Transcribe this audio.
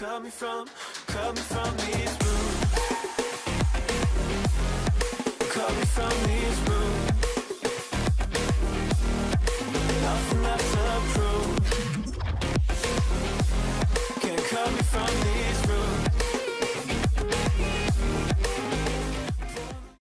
cut me from these rooms. Cut me from these rooms. Nothing left to prove. Can't cut me from these